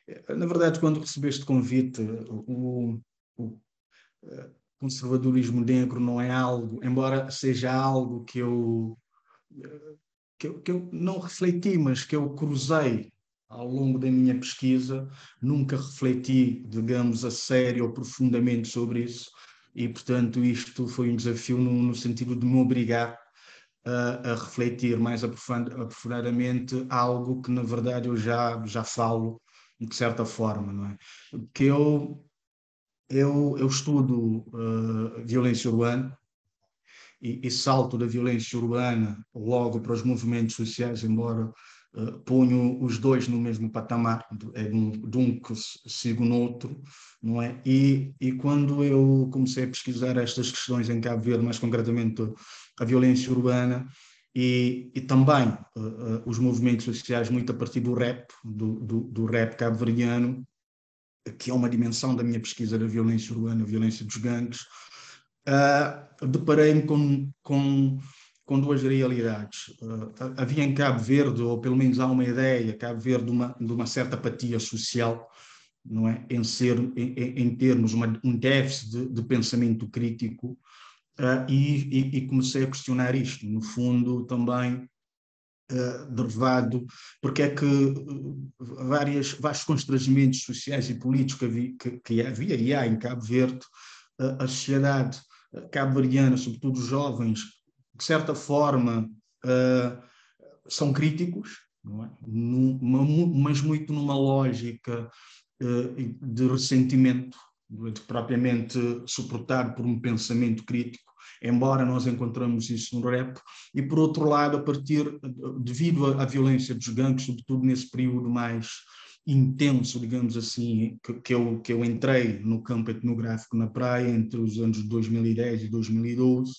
Na verdade, quando recebi este convite, o conservadorismo negro não é algo, embora seja algo que eu não refleti, mas que eu cruzei ao longo da minha pesquisa, nunca refleti, digamos, a sério ou profundamente sobre isso, e, portanto, isto foi um desafio no sentido de me obrigar a refletir mais aprofundadamente algo que, na verdade, eu já falo de certa forma, não é? Que eu estudo violência urbana, e salto da violência urbana logo para os movimentos sociais, embora ponho os dois no mesmo patamar, de um que sigo no outro, não é? E quando eu comecei a pesquisar estas questões em Cabo Verde, mais concretamente a violência urbana, e também os movimentos sociais, muito a partir do rap, do rap cabo-verdiano, que é uma dimensão da minha pesquisa da violência urbana, a violência dos gangues, deparei-me com duas realidades. Havia em Cabo Verde, ou pelo menos há uma ideia, Cabo Verde, de uma certa apatia social, não é? Em termos um déficit de pensamento crítico, e comecei a questionar isto, no fundo também derivado, porque é que vários constrangimentos sociais e políticos que havia e há em Cabo Verde, a sociedade cabo-verdiana, sobretudo os jovens, de certa forma, são críticos, não é? Mas muito numa lógica de ressentimento, de propriamente suportado por um pensamento crítico, embora nós encontramos isso no rap, e por outro lado, devido à violência dos gangues, sobretudo nesse período mais intenso, digamos assim, que eu entrei no campo etnográfico na praia entre os anos 2010 e 2012,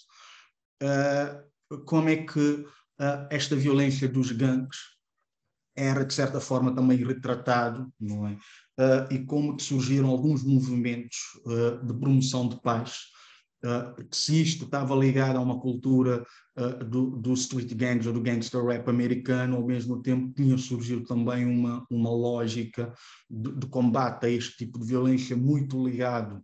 como é que esta violência dos gangues era, de certa forma, também retratado, não é? E como que surgiram alguns movimentos de promoção de paz, que se isto estava ligado a uma cultura do street gangs ou do gangster rap americano, ao mesmo tempo tinha surgido também uma lógica de combate a este tipo de violência muito ligado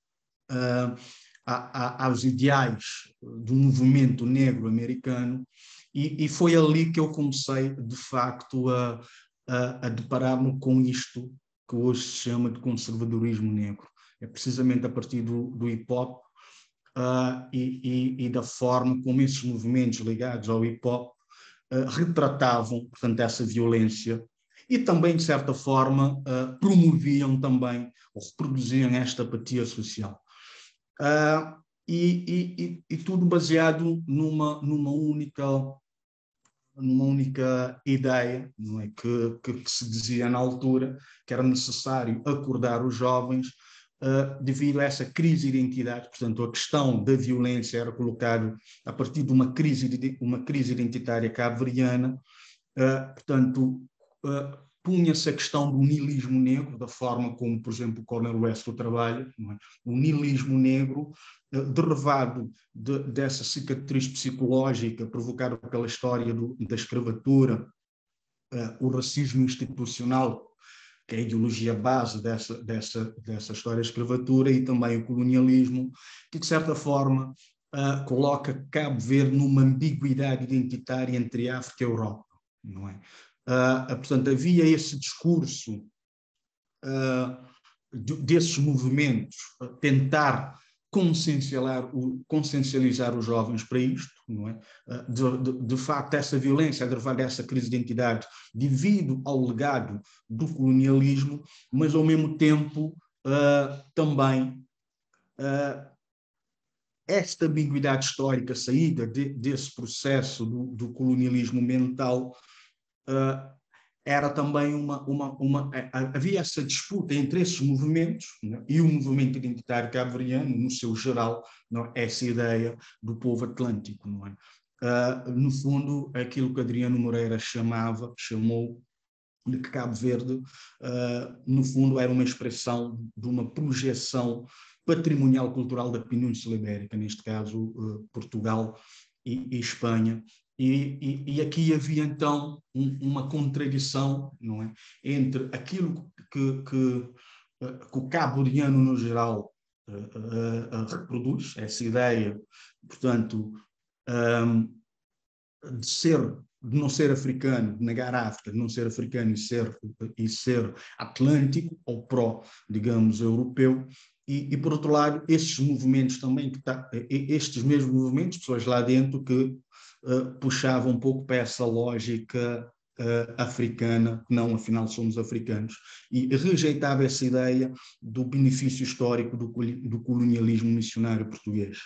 aos ideais do movimento negro americano, e foi ali que eu comecei, de facto, a deparar-me com isto que hoje se chama de conservadorismo negro. É precisamente a partir do hip-hop e da forma como esses movimentos ligados ao hip-hop retratavam, portanto, essa violência e também, de certa forma, promoviam também ou reproduziam esta apatia social. E tudo baseado numa única ideia, não é? Que se dizia na altura que era necessário acordar os jovens devido a essa crise de identidade. Portanto, a questão da violência era colocada a partir de uma crise identitária cabo-verdiana. Portanto, punha-se a questão do niilismo negro, da forma como, por exemplo, o Cornel West trabalha, não é? O niilismo negro, derivado dessa cicatriz psicológica provocada pela história da escravatura, o racismo institucional, que é a ideologia base dessa história da escravatura, e também o colonialismo, que, de certa forma, coloca Cabo Verde numa ambiguidade identitária entre África e Europa, não é? Portanto, havia esse discurso desses movimentos tentar consciencializar os jovens para isto, não é? De facto, essa violência é derivada dessa crise de identidade devido ao legado do colonialismo, mas ao mesmo tempo também esta ambiguidade histórica, saída desse processo do colonialismo mental, era também havia essa disputa entre esses movimentos, né, e o movimento identitário cabo-verdiano, no seu geral, não, essa ideia do povo atlântico, não é? No fundo, aquilo que Adriano Moreira chamou de que Cabo Verde, no fundo, era uma expressão de uma projeção patrimonial cultural da Península Ibérica, neste caso Portugal e Espanha, E aqui havia então uma contradição, não é, entre aquilo que o cabo-verdiano no geral reproduz, essa ideia, portanto, um, de não ser africano, de negar a África, de não ser africano e ser atlântico ou pró, digamos, europeu. E por outro lado, estes movimentos também, estes mesmos movimentos, pessoas lá dentro que puxavam um pouco para essa lógica africana, não, afinal somos africanos, e rejeitava essa ideia do benefício histórico do colonialismo missionário português.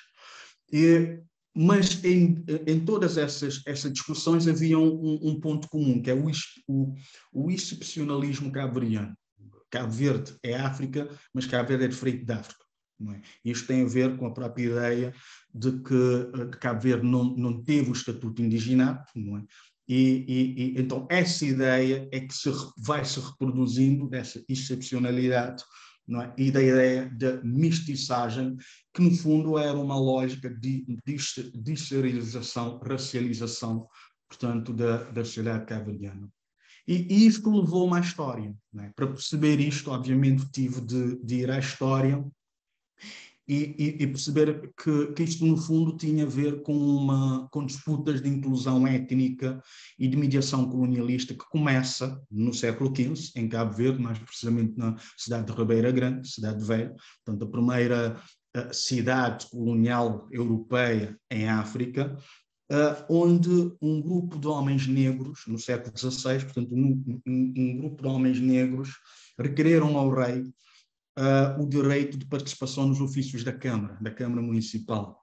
Mas em todas essas discussões havia um ponto comum, que é o excepcionalismo cabo-verdiano. Cabo Verde é África, mas Cabo Verde é diferente da África. Não é? Isto tem a ver com a própria ideia de que Cabo Verde não teve o estatuto indigenado, não é? Então essa ideia é que vai se reproduzindo dessa excepcionalidade, não é? E da ideia da mestiçagem, que no fundo era uma lógica de deserialização, racialização, portanto, da sociedade cabo-verdiana. E isto levou-me à história. Né? Para perceber isto, obviamente, tive de ir à história e perceber que isto, no fundo, tinha a ver com disputas de inclusão étnica e de mediação colonialista que começa no século XV, em Cabo Verde, mais precisamente na cidade de Ribeira Grande, cidade velha, portanto, a primeira cidade colonial europeia em África, onde um grupo de homens negros, no século XVI, portanto, um grupo de homens negros requereram ao rei o direito de participação nos ofícios da Câmara Municipal.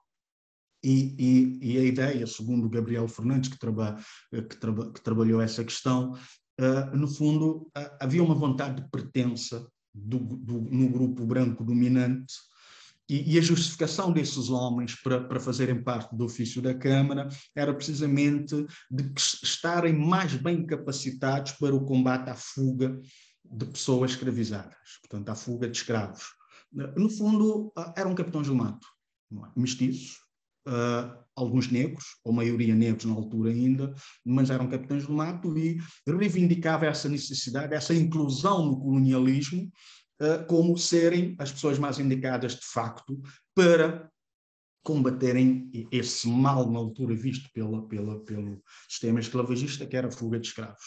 E a ideia, segundo Gabriel Fernandes, que trabalhou essa questão, no fundo, havia uma vontade de pertença no grupo branco dominante, e a justificação desses homens para fazerem parte do ofício da Câmara era precisamente de estarem mais bem capacitados para o combate à fuga de pessoas escravizadas, portanto, à fuga de escravos. No fundo, eram capitães do mato, mestiços, alguns negros, ou maioria negros na altura ainda, mas eram capitães do mato e reivindicava essa necessidade, essa inclusão no colonialismo, como serem as pessoas mais indicadas de facto para combaterem esse mal na altura visto pelo sistema escravagista, que era a fuga de escravos.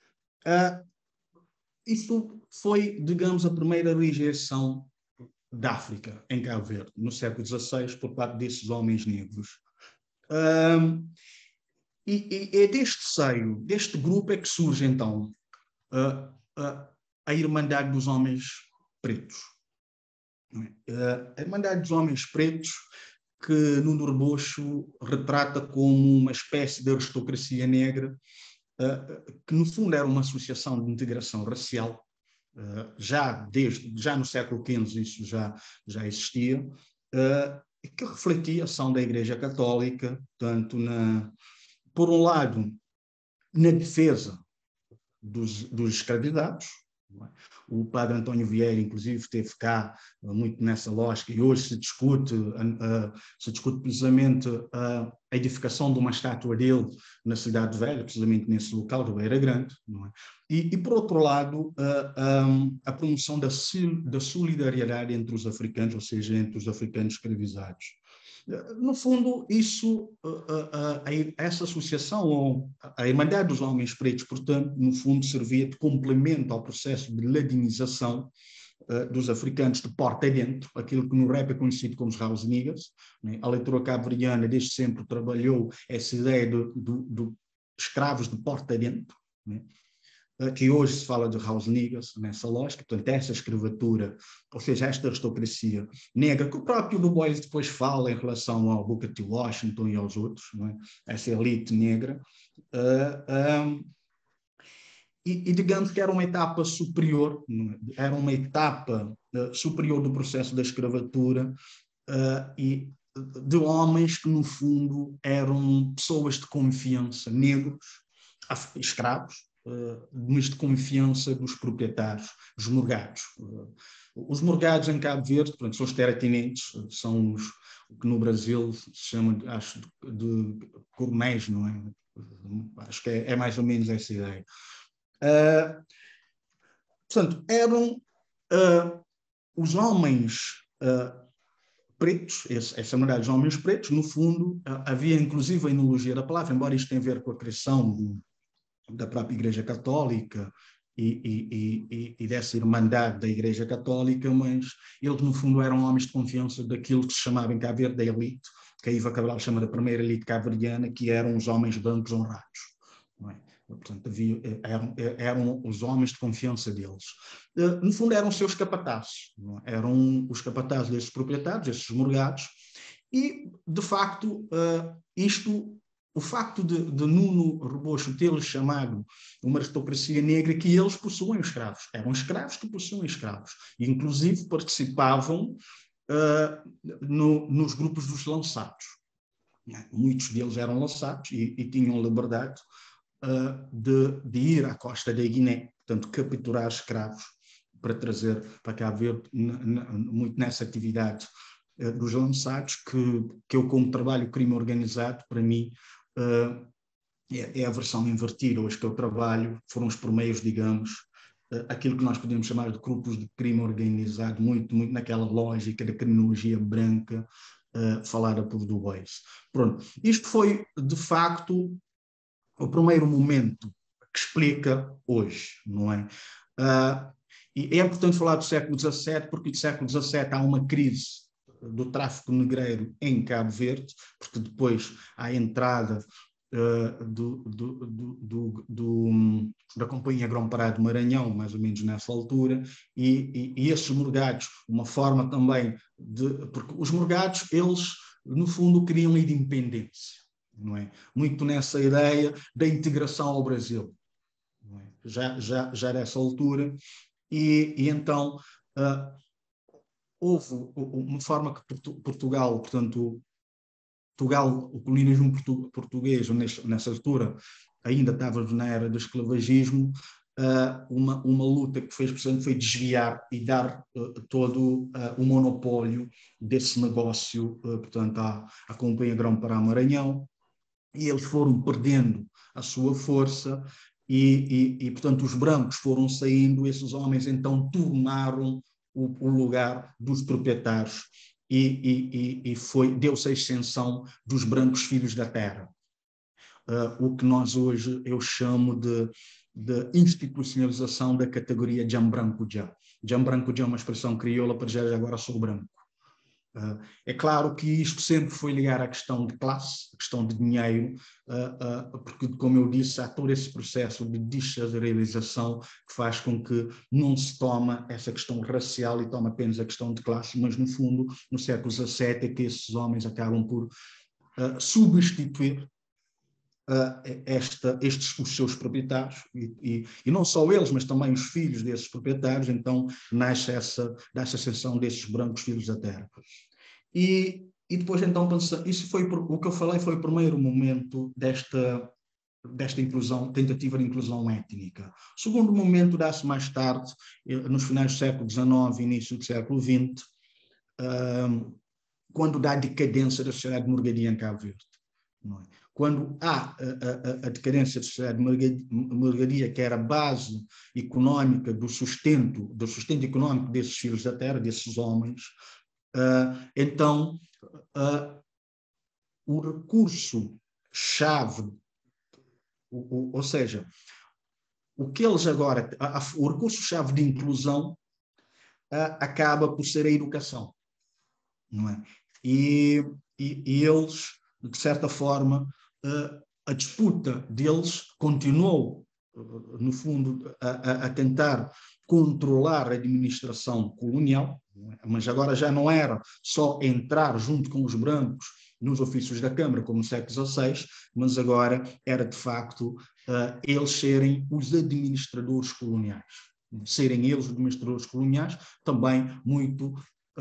Isso foi, digamos, a primeira rejeição da África em Cabo Verde, no século XVI, por parte desses homens negros. E é deste seio, deste grupo, é que surge então a Irmandade dos Homens Pretos. A Irmandade dos Homens Pretos, que Nuno Rebocho retrata como uma espécie de aristocracia negra, que no fundo era uma associação de integração racial, já no século XV isso já existia, que refletia a ação da Igreja Católica, tanto por um lado, na defesa dos escravizados. O padre António Vieira, inclusive, esteve cá muito nessa lógica, e hoje se discute precisamente a edificação de uma estátua dele na Cidade Velha, precisamente nesse local, do Beira Grande. Não é? E, por outro lado, a promoção da solidariedade entre os africanos, ou seja, entre os africanos escravizados. No fundo, essa associação, ou a Irmandade dos Homens Pretos, portanto, no fundo, servia de complemento ao processo de ladinização dos africanos de porta adentro, aquilo que no rap é conhecido como os house niggas. Né? A leitura cabo-verdiana desde sempre trabalhou essa ideia de escravos de porta adentro, né? Que hoje se fala de house niggas, nessa lógica, portanto, essa escravatura, ou seja, esta aristocracia negra, que o próprio Du Bois depois fala em relação ao Booker T. Washington e aos outros, não é? Essa elite negra, e digamos que era uma etapa superior, era uma etapa superior do processo da escravatura, e de homens que, no fundo, eram pessoas de confiança, negros, escravos, mas de confiança dos proprietários, os morgados. Os morgados em Cabo Verde, portanto, são os terratinentes, são o que no Brasil se chama, acho, de coronéis, não é? Acho que é mais ou menos essa ideia. Portanto, eram os homens pretos, essa mulher dos homens pretos, no fundo, havia inclusive a enologia da palavra, embora isto tenha a ver com a criação da própria Igreja Católica e dessa irmandade da Igreja Católica, mas eles, no fundo, eram homens de confiança daquilo que se chamava em Cabo Verde da elite, que a Iva Cabral chama da primeira elite cabo-verdiana, que eram os homens brancos honrados. Não é? Portanto, eram os homens de confiança deles. No fundo, eram seus capatazes, é? Eram os capatazes desses proprietários, esses morgados, e, de facto, o facto de Nuno Rebocho ter chamado uma aristocracia negra, que eles possuem escravos. Eram escravos que possuem escravos. E, inclusive, participavam nos grupos dos lançados. Muitos deles eram lançados e tinham liberdade de ir à costa da Guiné, portanto, capturar escravos para trazer para Cabo Verde, muito nessa atividade dos lançados, que eu, como trabalho crime organizado, para mim, é a versão invertida. Hoje que eu trabalho foram os primeiros, digamos, aquilo que nós podemos chamar de grupos de crime organizado, muito naquela lógica da criminologia branca falada por Du Bois. Pronto, isto foi, de facto, o primeiro momento que explica hoje, não é? E é importante falar do século XVII, porque do século XVII há uma crise do tráfico negreiro em Cabo Verde, porque depois há a entrada da Companhia Grão-Pará do Maranhão, mais ou menos nessa altura, e esses morgados, uma forma também porque os morgados, eles, no fundo, queriam a independência, não é? Muito nessa ideia da integração ao Brasil, não é? Já nessa altura, e então houve uma forma que Portugal, portanto, o colonialismo português, nessa altura, ainda estávamos na era do esclavagismo, uma luta que fez, portanto, foi desviar e dar todo o monopólio desse negócio, portanto, à Companhia Grão-Pará Maranhão, e eles foram perdendo a sua força e, portanto, os brancos foram saindo, esses homens então tomaram o lugar dos proprietários e deu-se a extensão dos brancos filhos da terra. O que nós hoje eu chamo de institucionalização da categoria Jambranco-Jah. Jambranco-Jah é uma expressão crioula para dizer agora sou branco. É claro que isto sempre foi ligar à questão de classe, à questão de dinheiro, porque, como eu disse, há todo esse processo de dessalarialização que faz com que não se toma essa questão racial e toma apenas a questão de classe, mas, no fundo, no século XVII é que esses homens acabam por substituir os seus proprietários, e não só eles, mas também os filhos desses proprietários. Então nasce essa ascensão desses brancos filhos da terra. E depois, então, isso foi o que eu falei, foi o primeiro momento desta inclusão, tentativa de inclusão étnica. O segundo momento dá-se mais tarde, nos finais do século XIX, início do século XX, quando dá a decadência da sociedade morgadia em Cabo Verde. Não é? Quando há a decadência da sociedade morgadia, que era a base económica do sustento económico desses filhos da terra, desses homens, então o recurso-chave, ou seja, o que eles agora, o recurso-chave de inclusão acaba por ser a educação, não é? E eles, de certa forma, a disputa deles continuou, no fundo, a tentar controlar a administração colonial, mas agora já não era só entrar junto com os brancos nos ofícios da Câmara, como no século XVI, mas agora era, de facto, eles serem os administradores coloniais. Serem eles os administradores coloniais, também muito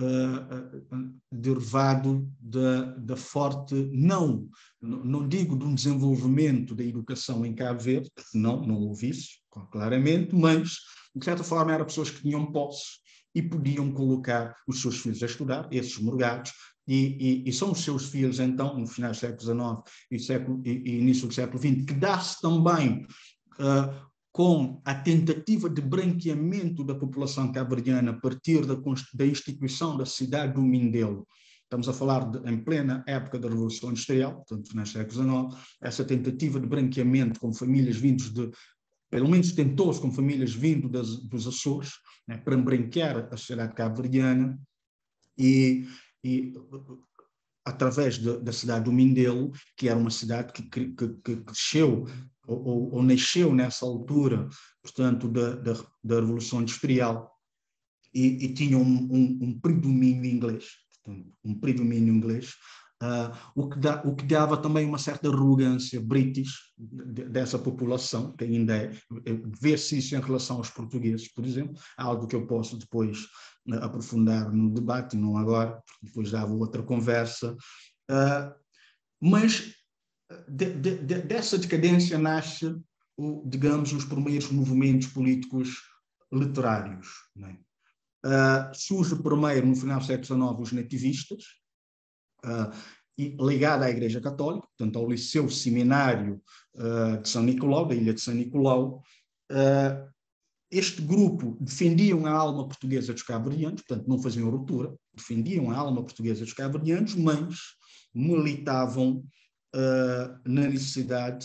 derivado da forte, não digo de um desenvolvimento da educação em Cabo Verde, porque não houve isso, claramente, mas, de certa forma, eram pessoas que tinham posse e podiam colocar os seus filhos a estudar, esses morgados, e são os seus filhos, então, no final do século XIX e início do século XX, que dá-se também com a tentativa de branqueamento da população cabo-verdiana a partir da instituição da cidade do Mindelo. Estamos a falar em plena época da Revolução Industrial, portanto, no século XIX, essa tentativa de branqueamento com famílias vindas pelo menos tentou-se com famílias vindo dos Açores, né, para branquear a sociedade cabo-verdiana, e através da cidade do Mindelo, que era uma cidade que cresceu ou nasceu nessa altura, portanto, da Revolução Industrial, e tinha um predomínio inglês, portanto, um predomínio inglês, o que dava também uma certa arrogância british dessa população, que ainda vê-se isso em relação aos portugueses, por exemplo, algo que eu posso depois aprofundar no debate, não agora, porque depois dava outra conversa, mas dessa decadência nasce, digamos, os primeiros movimentos políticos literários, não é? Surge primeiro, no final do século XIX, os nativistas, ligado à Igreja Católica, portanto, ao Liceu Seminário de São Nicolau, da ilha de São Nicolau. Este grupo defendiam a alma portuguesa dos cabo-verdianos, portanto, não faziam ruptura, defendiam a alma portuguesa dos cabo-verdianos, mas militavam na necessidade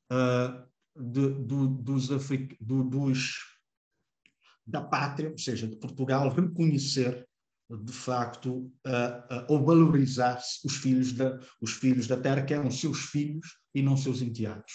da pátria, ou seja, de Portugal, reconhecer de facto ou valorizar os filhos da terra, que eram seus filhos e não seus enteados.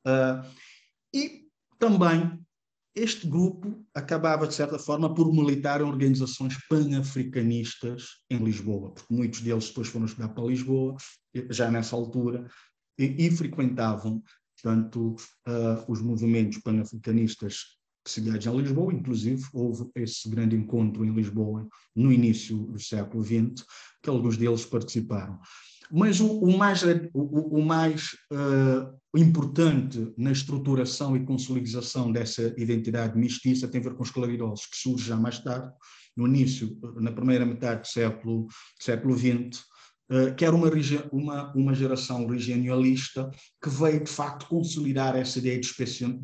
E também este grupo acabava, de certa forma, por militar em organizações pan-africanistas em Lisboa, porque muitos deles depois foram estudar para Lisboa, já nessa altura, e frequentavam, portanto, os movimentos pan-africanistas sediados em Lisboa. Inclusive houve esse grande encontro em Lisboa no início do século XX, que alguns deles participaram. Mas o mais importante na estruturação e consolidação dessa identidade mestiça tem a ver com os claridosos, que surge já mais tarde, no início, na primeira metade do século XX, que era uma geração regionalista que veio, de facto, consolidar essa ideia de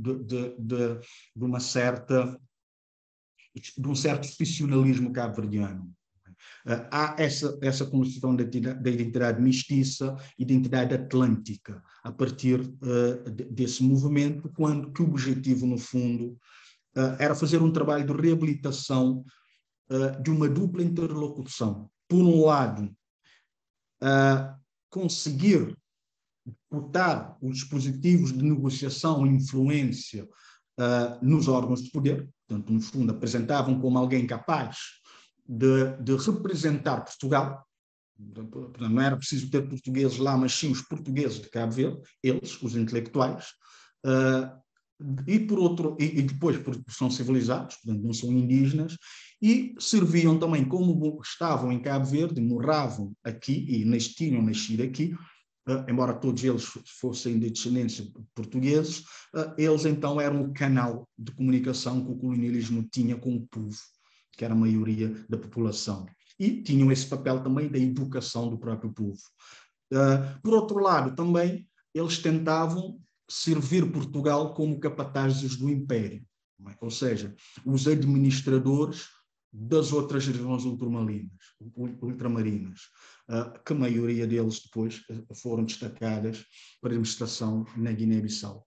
um certo excepcionalismo cabo-verdiano. Há essa construção da identidade mestiça, identidade atlântica, a partir desse movimento, quando que o objetivo, no fundo, era fazer um trabalho de reabilitação de uma dupla interlocução. Por um lado, conseguir botar os dispositivos de negociação e influência nos órgãos de poder, portanto, no fundo, apresentavam como alguém capaz de representar Portugal. Não era preciso ter portugueses lá, mas sim os portugueses de Cabo Verde, eles, os intelectuais, e depois porque são civilizados, portanto não são indígenas, e serviam também, como estavam em Cabo Verde, moravam aqui e tinham nascido aqui, embora todos eles fossem de descendência de portugueses, eles então eram o canal de comunicação que o colonialismo tinha com o povo, que era a maioria da população. E tinham esse papel também da educação do próprio povo. Por outro lado, também, eles tentavam servir Portugal como capatazes do Império, ou seja, os administradores das outras regiões ultramarinas, que a maioria deles depois foram destacadas para a administração na Guiné-Bissau.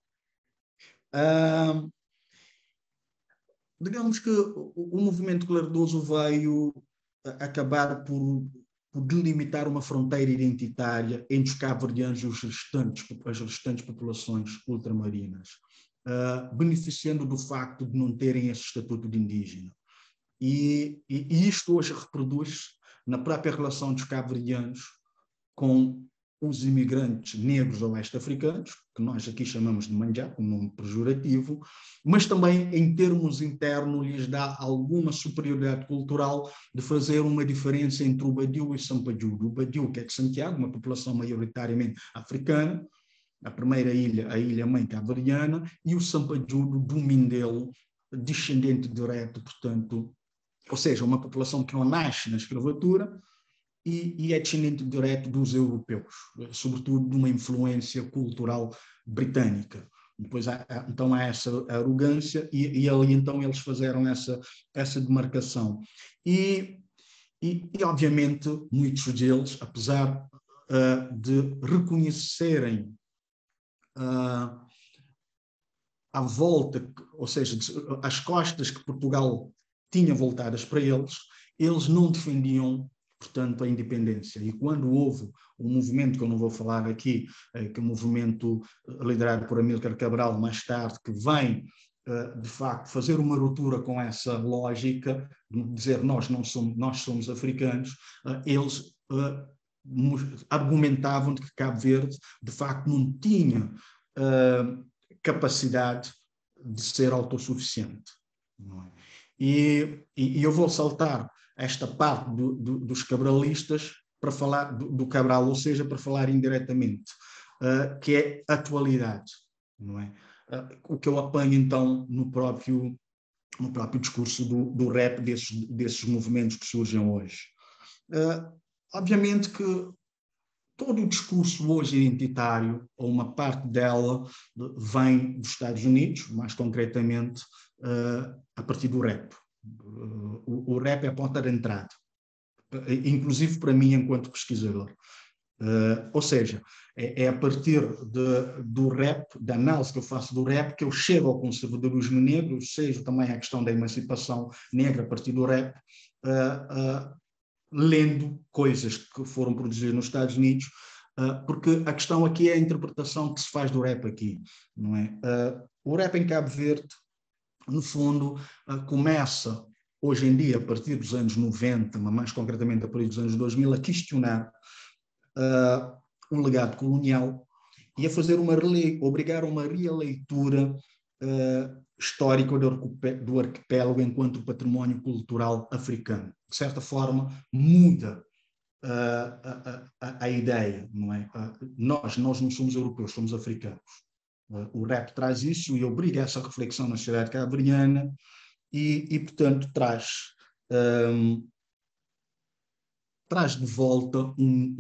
Digamos que o movimento claridoso veio acabar por delimitar uma fronteira identitária entre os cabo-verdianos e as restantes populações ultramarinas, beneficiando do facto de não terem esse estatuto de indígena. E isto hoje reproduz na própria relação dos cabo-verdianos com os imigrantes negros ou oeste-africanos, que nós aqui chamamos de manjá, um nome pejorativo, mas também em termos internos lhes dá alguma superioridade cultural de fazer uma diferença entre o Badiou e o Sampajudo. O Badiou, que é de Santiago, uma população maioritariamente africana, a primeira ilha, a ilha-mãe cabo-verdiana, e o Sampajudo do Mindelo, descendente direto, portanto, ou seja, uma população que não nasce na escravatura, e é descendente direto dos europeus, sobretudo de uma influência cultural britânica. Depois então há essa arrogância e ali então eles fizeram essa demarcação. E obviamente muitos deles, apesar de reconhecerem a volta, ou seja, as costas que Portugal tinha voltadas para eles, eles não defendiam, portanto, a independência. E quando houve um movimento, que eu não vou falar aqui, que é um movimento liderado por Amílcar Cabral, mais tarde, que vem, de facto, fazer uma ruptura com essa lógica, de dizer nós somos africanos, eles argumentavam de que Cabo Verde, de facto, não tinha capacidade de ser autossuficiente. Não é? E eu vou saltar esta parte dos cabralistas para falar do Cabral, ou seja, para falar indiretamente, que é atualidade. Não é? O que eu apanho então no próprio discurso do rap desses movimentos que surgem hoje. Obviamente que todo o discurso hoje identitário, ou uma parte dela, vem dos Estados Unidos, mais concretamente a partir do rap. O rap é a porta de entrada, inclusive para mim enquanto pesquisador. Ou seja, é a partir do rap, da análise que eu faço do rap, que eu chego ao conservadorismo negro, seja também a questão da emancipação negra a partir do rap, lendo coisas que foram produzidas nos Estados Unidos, porque a questão aqui é a interpretação que se faz do rap aqui, não é? O rap em Cabo Verde, no fundo, começa, hoje em dia, a partir dos anos 90, mas mais concretamente a partir dos anos 2000, a questionar o legado colonial e a fazer obrigar a uma releitura histórica do arquipélago enquanto património cultural africano. De certa forma, muda a ideia, não é? Nós não somos europeus, somos africanos. O rap traz isso e obriga essa reflexão na sociedade cabo-verdiana e, portanto, traz de volta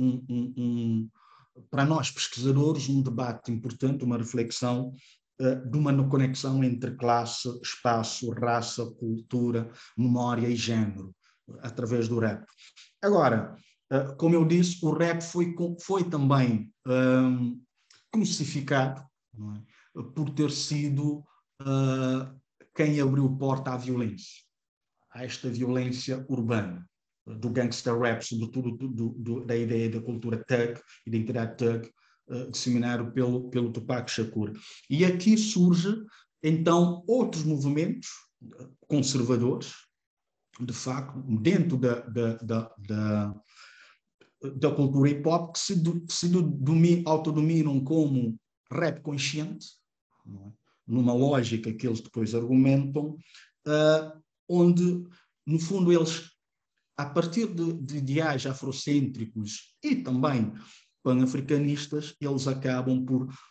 para nós pesquisadores um debate importante, uma reflexão de uma conexão entre classe, espaço, raça, cultura, memória e género, através do rap. Agora, como eu disse, o rap foi também crucificado, não é? Por ter sido quem abriu porta à violência, a esta violência urbana, do gangster rap, sobretudo da ideia da cultura thug, identidade thug, disseminado pelo Tupac Shakur. E aqui surge, então, outros movimentos conservadores, de facto, dentro da cultura hip-hop, que se autodominam como rap consciente, não é? Numa lógica que eles depois argumentam, onde, no fundo, eles, a partir de ideais afrocêntricos e também pan-africanistas, eles acabam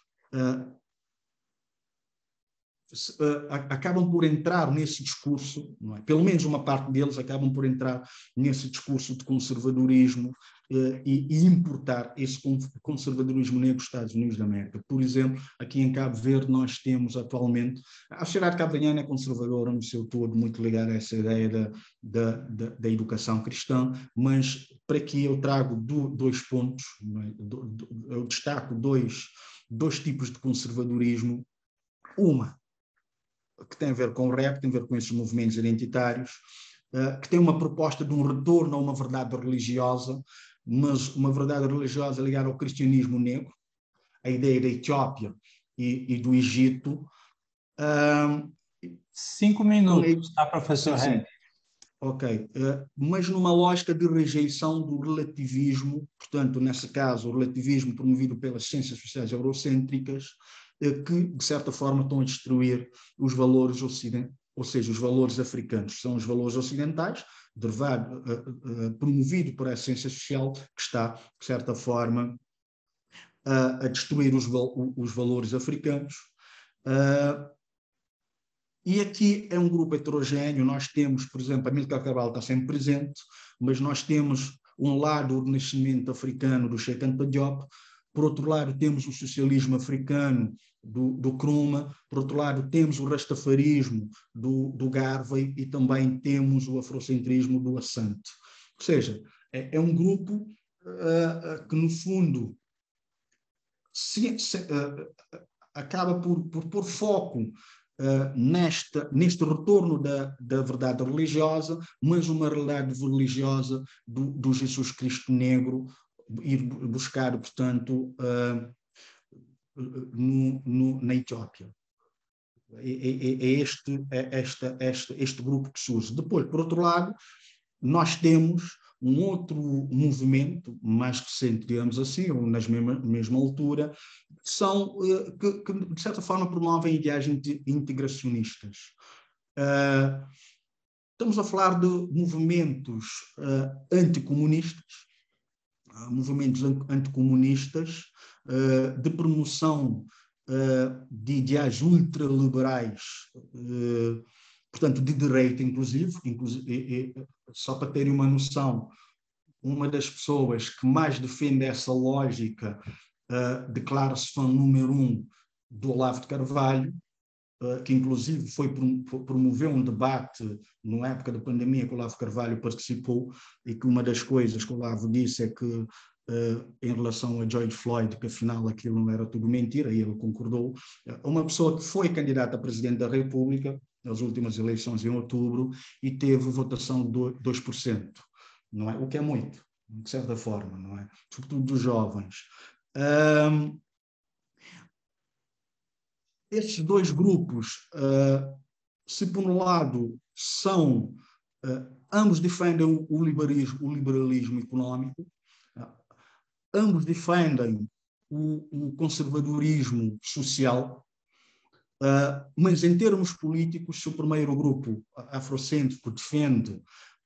por entrar nesse discurso, não é? Pelo menos uma parte deles acabam por entrar nesse discurso de conservadorismo e importar esse conservadorismo negro dos Estados Unidos da América. Por exemplo, aqui em Cabo Verde nós temos atualmente, a sociedade cabo-verdiana é conservadora no seu todo, muito ligada a essa ideia da educação cristã, mas para aqui eu trago dois pontos, não é? Eu destaco dois tipos de conservadorismo. Uma que tem a ver com o rap, tem a ver com esses movimentos identitários, que tem uma proposta de um retorno a uma verdade religiosa, mas uma verdade religiosa ligada ao cristianismo negro, a ideia da Etiópia e do Egito. 5 minutos, tá, professor? Sim. Ok, mas numa lógica de rejeição do relativismo, portanto, nesse caso, o relativismo promovido pelas ciências sociais eurocêntricas, que, de certa forma, estão a destruir os valores ocidentais, ou seja, os valores africanos, são os valores ocidentais, promovido por essa ciência social, que está, de certa forma, a destruir os valores africanos. E aqui é um grupo heterogéneo, nós temos, por exemplo, Amílcar Cabral está sempre presente, mas nós temos um lado o renascimento africano do Cheikh Anta Diop, por outro lado temos o socialismo africano do Nkrumah, por outro lado temos o rastafarismo do Garvey e também temos o afrocentrismo do Asante. Ou seja, é um grupo que, no fundo, acaba por pôr foco neste retorno da verdade religiosa, mas uma realidade religiosa do Jesus Cristo negro, ir buscar, portanto, na Etiópia. É este grupo que surge. Depois, por outro lado, nós temos um outro movimento, mais recente, digamos assim, ou na mesma altura, que de certa forma promovem ideais integracionistas. Estamos a falar de movimentos anticomunistas, de promoção de ideais ultraliberais, portanto, de direita, inclusive, só para terem uma noção, uma das pessoas que mais defende essa lógica declara-se fã número 1 do Olavo de Carvalho, que inclusive promoveu um debate na época da pandemia que o Olavo Carvalho participou, e que uma das coisas que o Olavo disse é que em relação a George Floyd, que afinal aquilo não era tudo mentira, e ele concordou. Uma pessoa que foi candidata a presidente da República nas últimas eleições em outubro e teve votação de 2%, não é? O que é muito, de certa forma, não é? Sobretudo dos jovens. Estes dois grupos, se por um lado são, ambos defendem o liberalismo económico, ambos defendem o conservadorismo social, mas em termos políticos, se o primeiro grupo afrocêntrico defende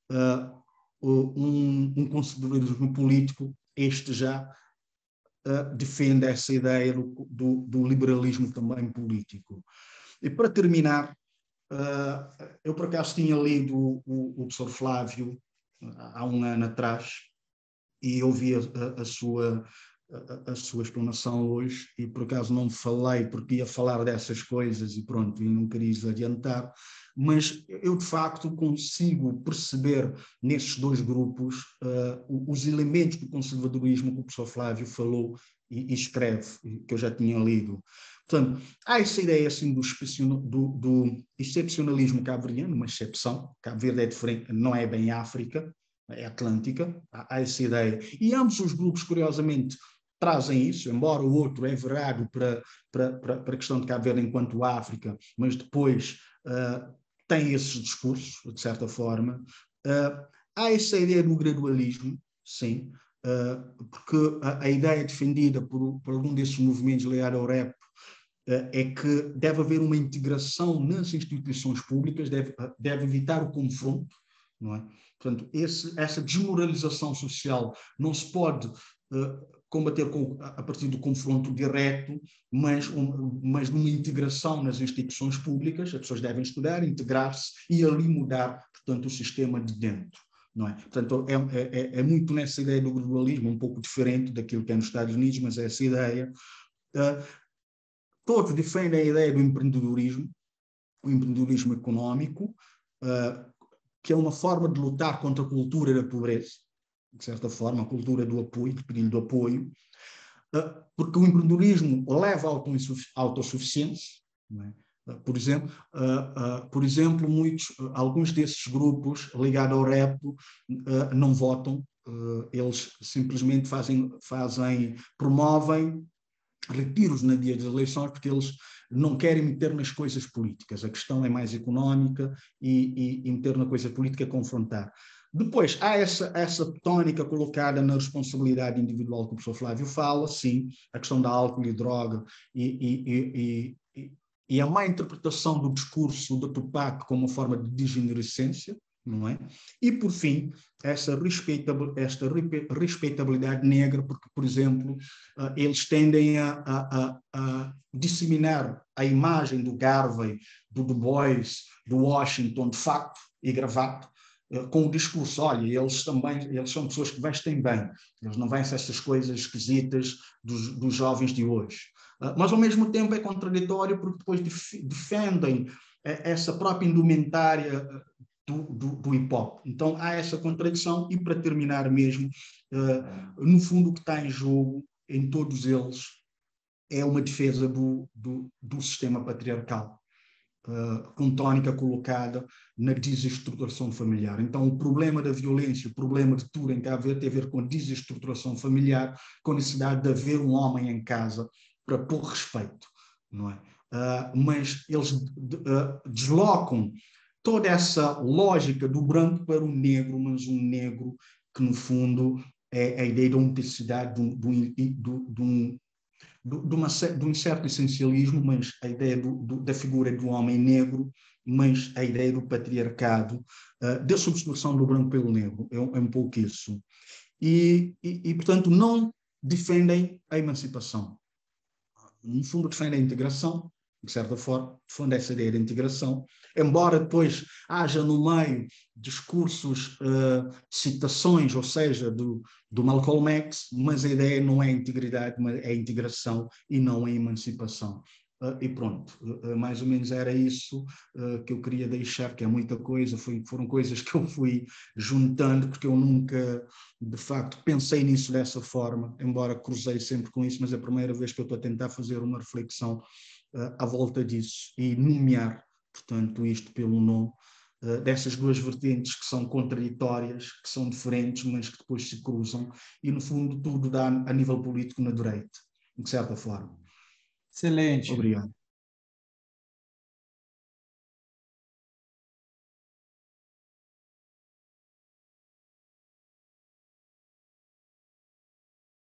um conservadorismo político, este já defende essa ideia do liberalismo também político. E para terminar, eu por acaso tinha lido o professor Flávio há um ano atrás e ouvi a sua explanação hoje, e por acaso não falei porque ia falar dessas coisas e pronto, e não queria adiantar, mas eu de facto consigo perceber nesses dois grupos os elementos do conservadorismo que o professor Flávio falou e escreve, que eu já tinha lido. Portanto, há essa ideia assim do excepcionalismo cabo-verdiano, uma exceção. Cabo Verde é diferente, não é bem África, é Atlântica, há essa ideia. E ambos os grupos, curiosamente, trazem isso, embora o outro é virado para a questão de Cabo Verde enquanto África, mas depois tem esses discursos, de certa forma. Há essa ideia do gradualismo, sim, porque a ideia defendida por algum desses movimentos ligados ao rap é que deve haver uma integração nas instituições públicas, deve evitar o confronto, não é? Portanto, essa desmoralização social não se pode combater a partir do confronto direto, mas numa integração nas instituições públicas. As pessoas devem estudar, integrar-se e ali mudar, portanto, o sistema de dentro. Não é? Portanto, é muito nessa ideia do gradualismo, um pouco diferente daquilo que é nos Estados Unidos, mas é essa ideia. Todos defendem a ideia do empreendedorismo, o empreendedorismo económico, que é uma forma de lutar contra a cultura da pobreza, de certa forma, a cultura do apoio, de pedir do apoio, porque o empreendedorismo leva à autossuficiência, não é? Por exemplo, alguns desses grupos ligados ao rap não votam, eles simplesmente promovem retiros na dia das eleições porque eles não querem meter nas coisas políticas. A questão é mais económica e meter na coisa política é confrontar. Depois, há essa tónica colocada na responsabilidade individual que o professor Flávio fala, sim, a questão da álcool e droga e a má interpretação do discurso da Tupac como uma forma de degenerescência, não é? E, por fim, esta respeitabilidade negra, porque, por exemplo, eles tendem a disseminar a imagem do Garvey, do Du Bois, do Washington, de facto e gravata, com o discurso, olha, eles são pessoas que vestem bem, eles não vestem essas coisas esquisitas dos jovens de hoje. Mas, ao mesmo tempo, é contraditório porque depois defendem essa própria indumentária do hip-hop. Então, há essa contradição e, para terminar mesmo, no fundo, o que está em jogo em todos eles é uma defesa do sistema patriarcal, com tónica colocada na desestruturação familiar. Então, o problema da violência, o problema de tudo em Cabo Verde tem a ver com a desestruturação familiar, com a necessidade de haver um homem em casa para pôr respeito, não é? Mas eles deslocam toda essa lógica do branco para o negro, mas um negro que, no fundo, é a ideia da autenticidade de um certo essencialismo, mas a ideia da figura do homem negro, mas a ideia do patriarcado, da substituição do branco pelo negro, é um pouco isso. E, portanto, não defendem a emancipação. No fundo, defendem a integração, de certa forma, defendem essa ideia de integração, embora depois haja no meio discursos, citações, ou seja, do Malcolm X, mas a ideia não é a integridade, mas é a integração e não a emancipação. E pronto, mais ou menos era isso que eu queria deixar, que é muita coisa, foram coisas que eu fui juntando, porque eu nunca, de facto, pensei nisso dessa forma, embora cruzei sempre com isso, mas é a primeira vez que eu estou a tentar fazer uma reflexão à volta disso e nomear, portanto, isto pelo nome, dessas duas vertentes que são contraditórias, que são diferentes, mas que depois se cruzam, e no fundo tudo dá a nível político na direita, de certa forma. Excelente. Obrigado.